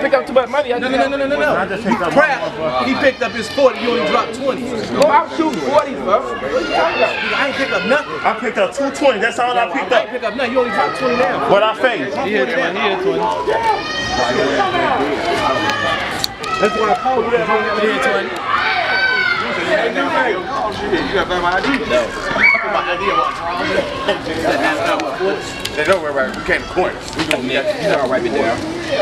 pick up too much money. No. Crap. He picked up his 40. You only dropped 20. Oh, I'm shooting 40, bro. I ain't picked up nothing. I picked up 220. That's all I picked I up. ain't picked up nothing. You only dropped 20 now. What I faced? He had 20. That's what I called you. He had 20. You got my ID? No. My ID They know where we came to court. We gonna you gotta wipe it down.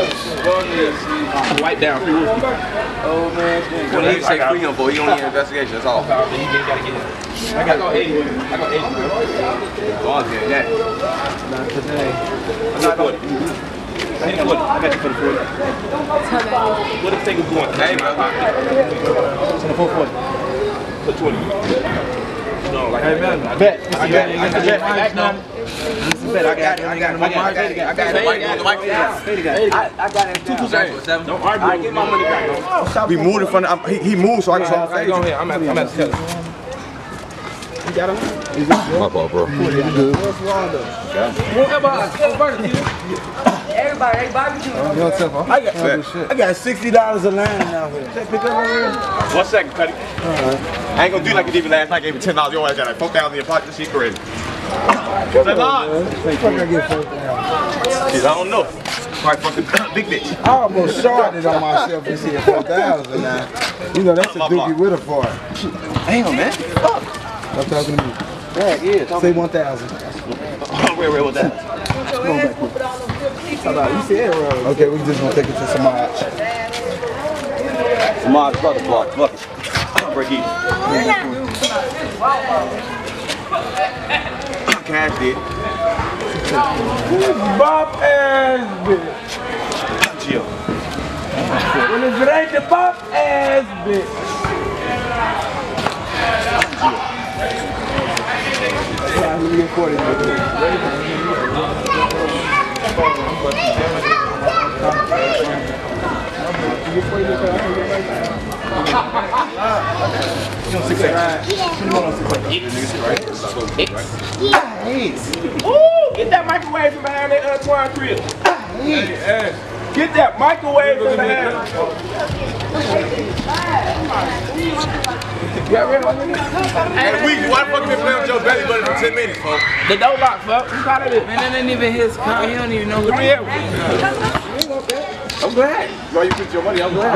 Wipe down. Oh man. When he say free him for, he only investigation. That's all. He gotta get it. I got 80. I got 80. Oh, yeah, that. Not today. I'm not 40. I got you for the 40. What the thing is going? Hey, bro. It's in the 440. For 20. No, like hey, man. Bet. I got it. I got it. 227. Don't argue. I get my money back. We moved in front of he moved, so I can go ahead. I'm at the tell. You got him? My fault, bro. You good? Everybody barbecue. I got $60 a line now here. Pick up over here. 1 second, Cuddy. I ain't gonna do like you did last night. I gave you $10. Your ass got like 4,000 in your pocket. This shit crazy. $10. I get 4,000. Shit, I don't know. Probably fucking big bitch. I almost shorted on myself and said 4,000 now. You know that's a dookie with a fart. Damn, man. Fuck. Stop talking to me. Yeah. Say 1,000. Where was that? You said okay, we just gonna take it to Samaj. Samaj, brother, fuck it. Break even. Cash did. Bop ass bitch. Chill. When it's right, the bop ass bitch. Let me get 40. Ooh, get that microwave from behind that twine crib. Get that microwave from behind. Hey, why the fuck you been playing with your belly button for 10 minutes, folks? The door lock, folks. I'm proud of it. Man, that ain't even his car. He don't even know what I'm glad. Why you put your money? I'm glad.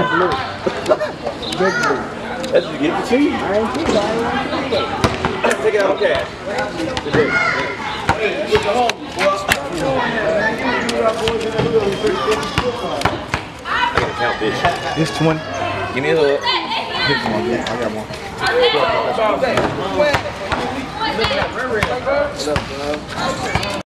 That's what you get for cheese. I ain't cheese. Take it out of cash. I gotta count this. This 20. Give me a hook. Here's one. I got one.